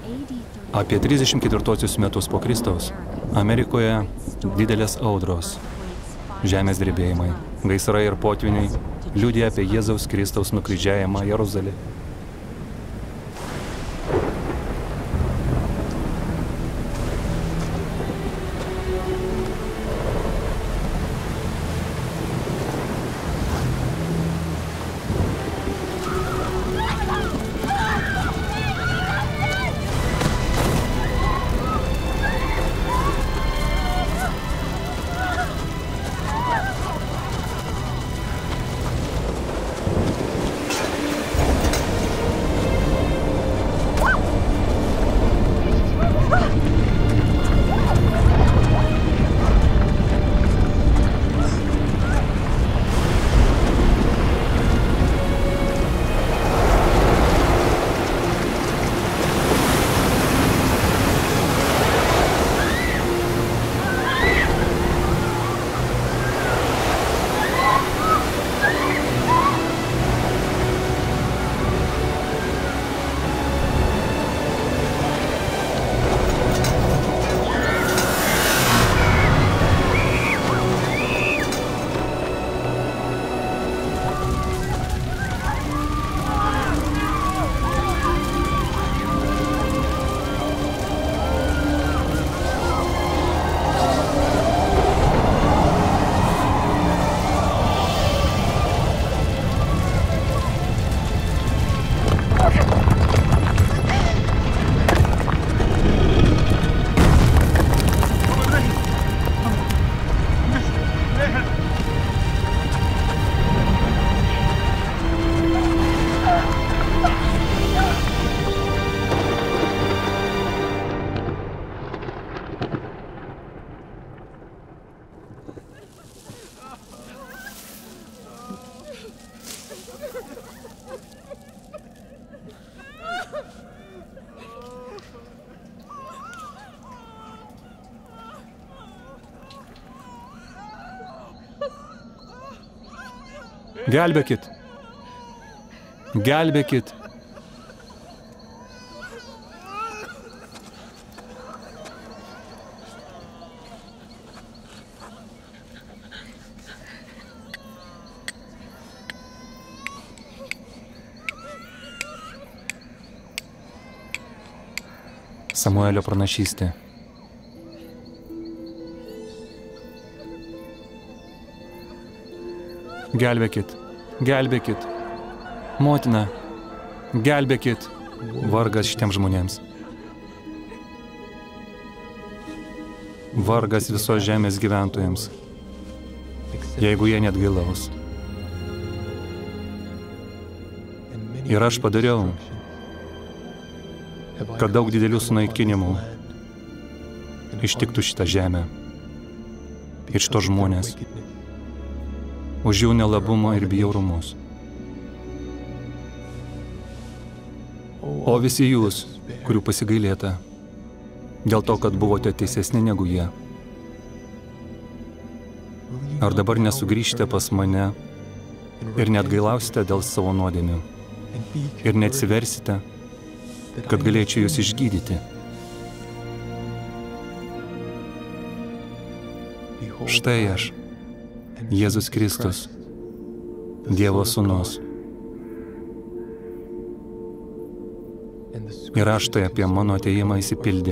Apie 34 metus po Kristaus Amerikoje didelės audros, žemės drebėjimai, gaisrai ir potviniai liudija apie Jėzaus Kristaus nukryžiavimą Jeruzalėje. Gelbėkit! Gelbėkit! Samuelio pranašystė. Gelbėkit, gelbėkit, motina, gelbėkit, vargas šitiems žmonėms. Vargas visos žemės gyventojams, jeigu jie neatgailaus. Ir aš padariau, kad daug didelių sunaikinimų ištiktų šitą žemę ir šitos žmonės už jų nelabumą ir bjaurumus. O visi jūs, kurių pasigailėta, dėl to, kad buvote teisesni negu jie, ar dabar nesugrįžite pas mane ir neatgailausite dėl savo nuodėmių ir neatsiversite, kad galėčiau jūs išgydyti? Štai aš, Jėzus Kristus, Dievo Sūnus. Ir raštai apie mano atėjimą įsipildė.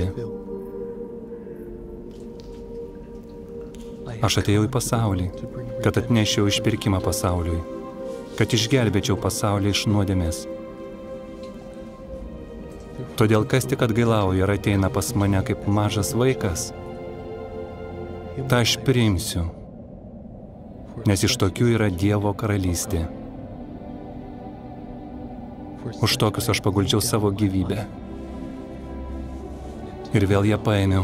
Aš atėjau į pasaulį, kad atnešiau išpirkimą pasauliui, kad išgelbėčiau pasaulį iš nuodėmės. Todėl kas tik atgailauja ir ateina pas mane kaip mažas vaikas, tą aš priimsiu, nes iš tokių yra Dievo karalystė. Už tokius aš paguldžiau savo gyvybę. Ir vėl ją paėmiau.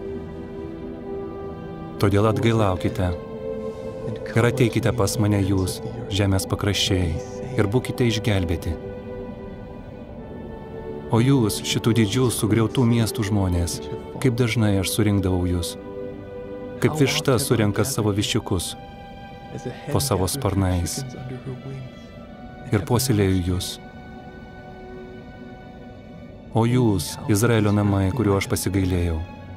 Todėl atgailaukite ir ateikite pas mane jūs, žemės pakraščiai, ir būkite išgelbėti. O jūs, šitų didžių sugriautų miestų žmonės, kaip dažnai aš surinkdavau jūs, kaip višta surenka savo viščiukus po savo sparnais ir puoselėju jūs. O jūs, Izraelio namai, kuriuo aš pasigailėjau,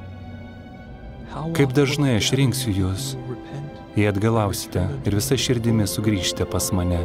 kaip dažnai aš rinksiu jūs, jei atgalausite ir visa širdimi sugrįžte pas mane.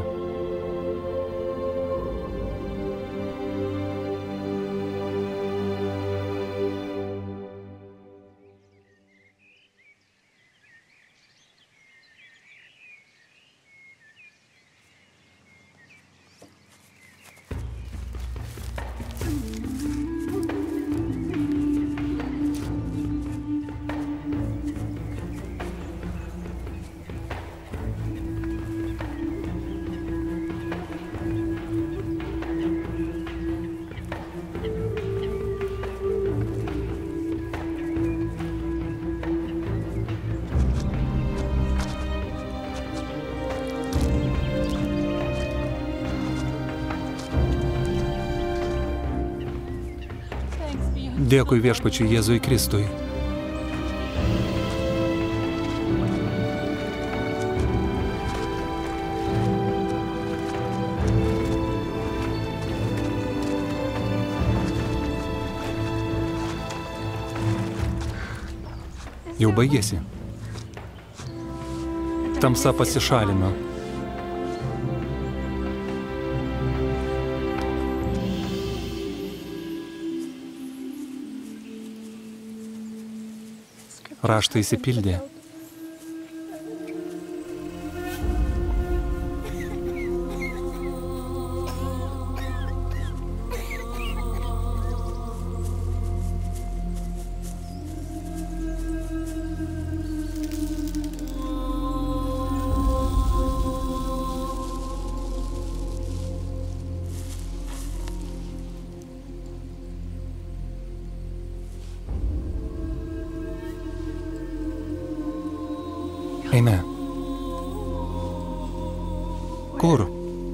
Dėkui viešpačiui Jėzui Kristui. Jau baigėsi. Tamsa pasišalino. Raštai išsipildė. Eime. Kur?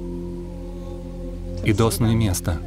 Į dosnųjį miestą.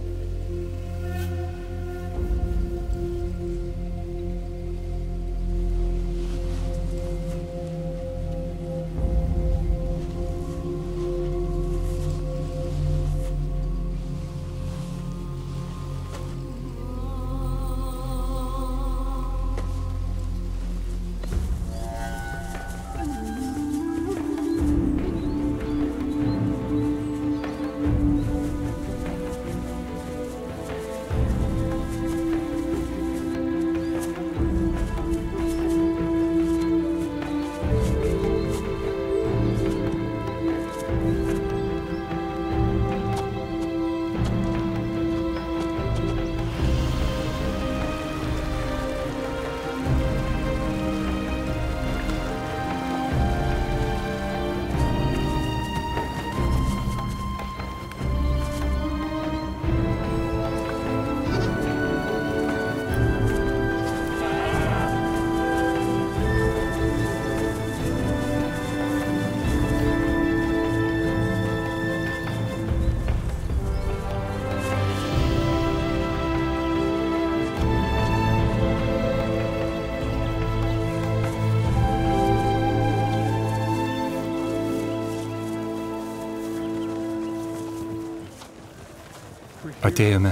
Atėjome.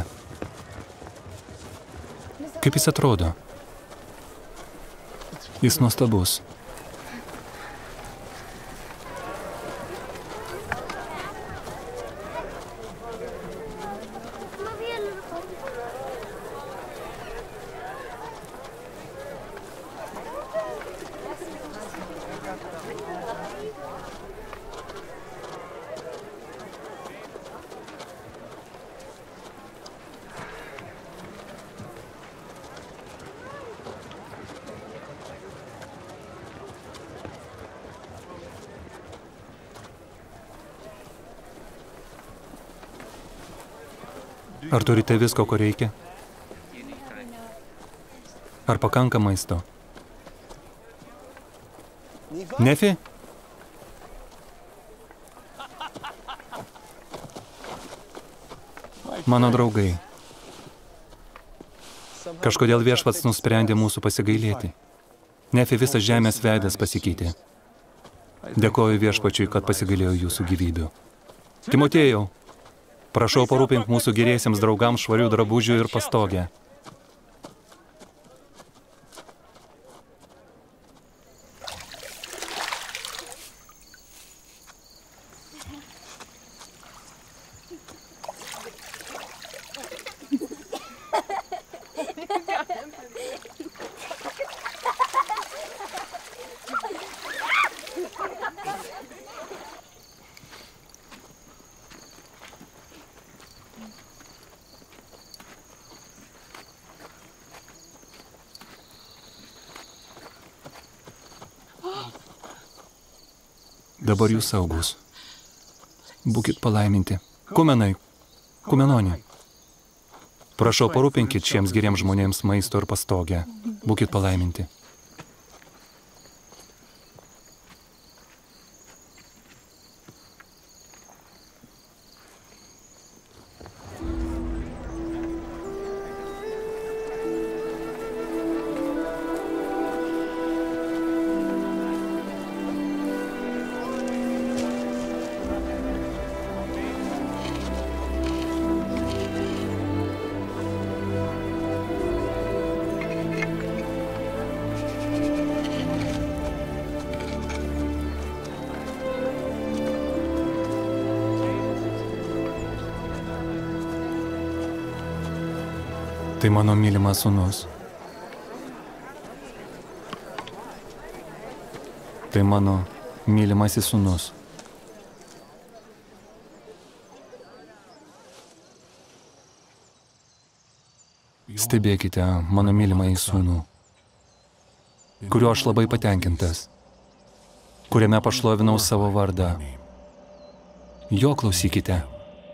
Kaip jis atrodo? Jis nuostabus. Ar turite visko, ko reikia? Ar pakanka maisto? Nefi? Mano draugai. Kažkodėl viešpats nusprendė mūsų pasigailėti. Nefi visas žemės veidas pasikeitė. Dėkoju viešpačiui, kad pasigailėjo jūsų gyvybių. Timotėjau, Prašau, parūpink mūsų geriesiems draugams švarių drabužių ir pastogę. Dabar jūs saugus. Būkit palaiminti. Kumenai, kumenonė. Prašau, parūpinkit šiems geriems žmonėms maisto ir pastogę. Būkit palaiminti. Tai mano mylimas sūnus. Tai mano mylimasis sūnus. Stebėkite mano mylimąjį sūnų, kuriuo aš labai patenkintas, kuriame pašlovinau savo vardą. Jo klausykite.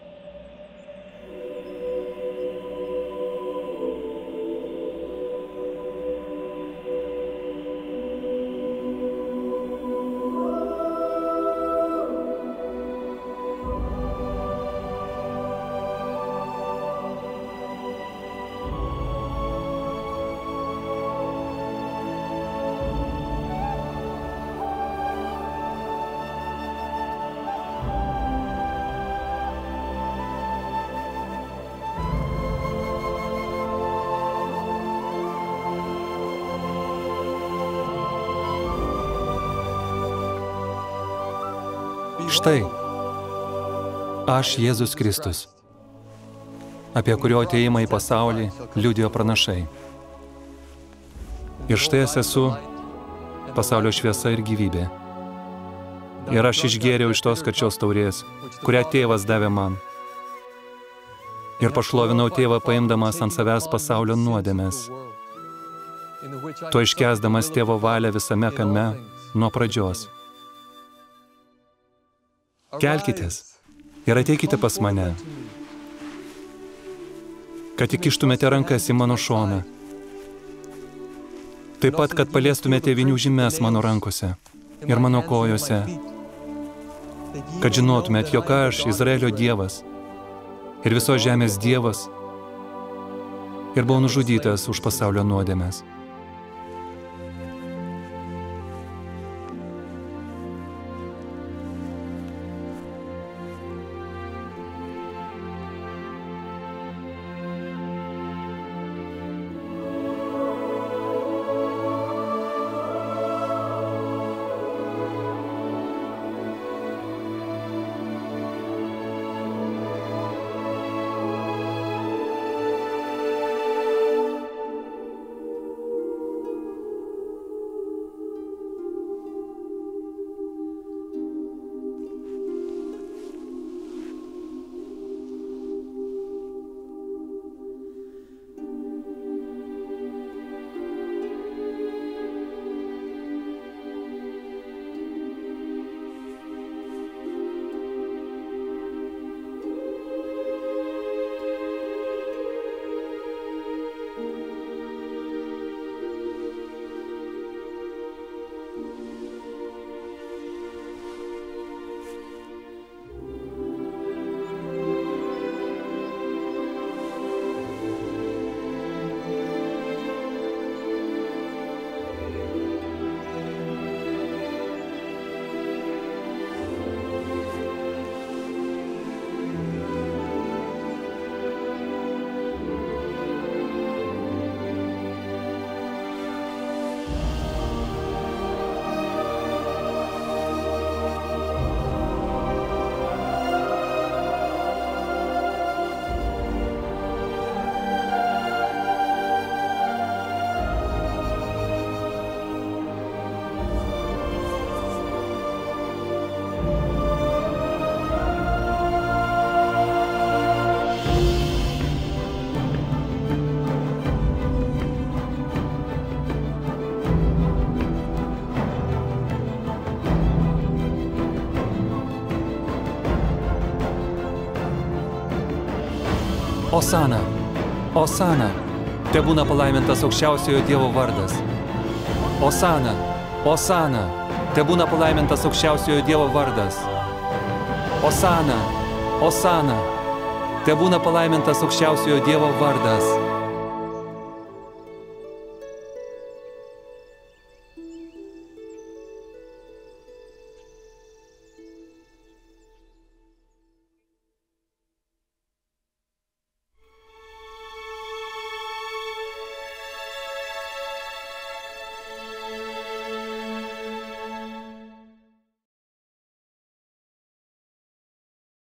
Štai, aš Jėzus Kristus, apie kurio atėjimą į pasaulį liudijo pranašai. Ir štai aš esu pasaulio šviesa ir gyvybė. Ir aš išgėriau iš tos karčios taurės, kurią tėvas davė man. Ir pašlovinau tėvą, paimdamas ant savęs pasaulio nuodėmes, tuo iškęsdamas tėvo valią visame kame nuo pradžios. Kelkitės ir ateikite pas mane, kad įkištumėte rankas į mano šoną, taip pat, kad paliestumėte vinių žymes mano rankose ir mano kojose, kad žinotumėt, jog aš, Izraelio Dievas ir visos žemės Dievas, ir buvau nužudytas už pasaulio nuodėmes. Osana, Osana, tebūna palaimintas aukščiausiojo Dievo vardas. Osana, Osana, tebūna palaimintas aukščiausiojo Dievo vardas. Osana, Osana, tebūna palaimintas aukščiausiojo Dievo vardas.